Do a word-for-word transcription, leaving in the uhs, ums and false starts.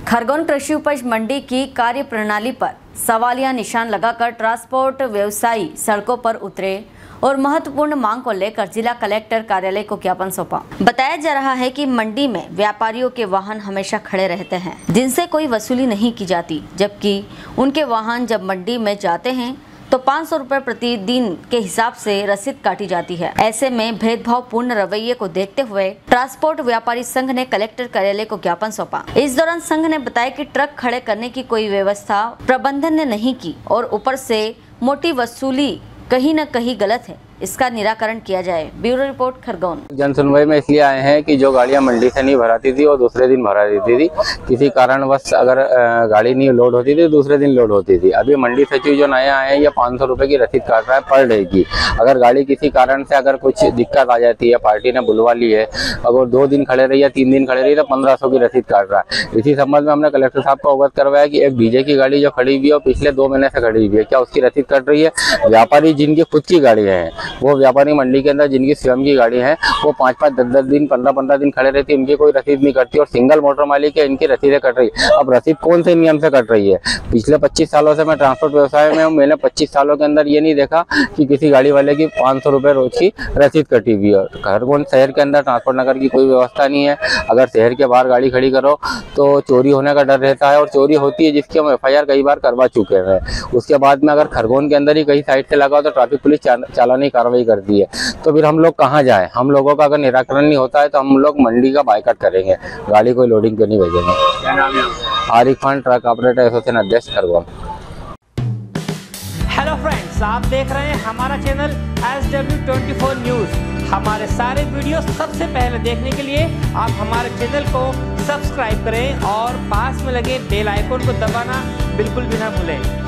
खरगोन कृषि उपज मंडी की कार्यप्रणाली पर सवालिया निशान लगाकर ट्रांसपोर्ट व्यवसायी सड़कों पर उतरे और महत्वपूर्ण मांग को लेकर जिला कलेक्टर कार्यालय को ज्ञापन सौंपा। बताया जा रहा है कि मंडी में व्यापारियों के वाहन हमेशा खड़े रहते हैं जिनसे कोई वसूली नहीं की जाती, जबकि उनके वाहन जब मंडी में जाते हैं तो पाँच सौ रुपए प्रतिदिन के हिसाब से रसीद काटी जाती है। ऐसे में भेदभावपूर्ण रवैये को देखते हुए ट्रांसपोर्ट व्यापारी संघ ने कलेक्टर कार्यालय को ज्ञापन सौंपा। इस दौरान संघ ने बताया कि ट्रक खड़े करने की कोई व्यवस्था प्रबंधन ने नहीं की और ऊपर से मोटी वसूली कहीं न कहीं गलत है, इसका निराकरण किया जाए। Bureau report Khargone. जन सुनवाई में इसलिए आए हैं कि जो गाड़ियां मंडी से नहीं भराती थी और दूसरे दिन भरा देती थी, किसी कारणवश अगर गाड़ी नहीं लोड होती थी दूसरे दिन लोड होती थी। अभी मंडी सचिव जो नया आए हैं ये पाँच सौ रुपए की रसीद काट रहा है पर डे की। अगर गाड़ी किसी कारण से अगर कुछ दिक्कत आ जाती है, पार्टी ने बुलवा ली है, अगर दो दिन खड़े रही या तीन दिन खड़े रही तो पंद्रह सौ की रसीद काट रहा है। इसी संबंध में हमने कलेक्टर साहब को अवगत करवाया कि एक डीजे की गाड़ी जो खड़ी हुई है और पिछले दो महीने से खड़ी हुई है, क्या उसकी रसीद कट रही है? व्यापारी जिनकी खुद की गाड़ियाँ हैं, वो व्यापारी मंडी के अंदर जिनकी स्वयं की गाड़ी है, वो पाँच पाँच दस दस दिन पंद्रह पंद्रह दिन खड़े रहती है, इनकी कोई रसीद नहीं कटती। और सिंगल मोटर मालिक है, इनकी रसीदें कट रही है। अब रसीद कौन से नियम से कट रही है? पिछले पच्चीस सालों से मैं ट्रांसपोर्ट व्यवसाय में हूँ, मैंने पच्चीस सालों के अंदर ये नहीं देखा कि किसी गाड़ी वाले की पाँच सौ रुपये रोज की रसीद कटी हुई है। खरगोन शहर के अंदर ट्रांसपोर्ट नगर की कोई व्यवस्था नहीं है। अगर शहर के बाहर गाड़ी खड़ी करो तो चोरी होने का डर रहता है और चोरी होती है जिसकी हम एफ आई आर कई बार करवा चुके हैं। उसके बाद में अगर खरगोन के अंदर ही कहीं साइड से लगा हो तो ट्रैफिक पुलिस चालानी कार्रवाई करती है। तो फिर हम लोग कहाँ जाए? हम लोगों का अगर निराकरण नहीं होता है तो हम लोग मंडी का बायकॉट करेंगे, गाड़ी कोई लोडिंग पे नहीं भेजेंगे। क्या नाम है? Arif Khan, truck operator association अध्यक्ष खरगोन। हेलो फ्रेंड्स, आप देख रहे हैं हमारा channel S W twenty four news. हमारे सारे वीडियो सबसे पहले देखने के लिए आप हमारे चैनल को सब्सक्राइब करें और पास में लगे बेल आइकन को दबाना बिल्कुल भी ना भूलें।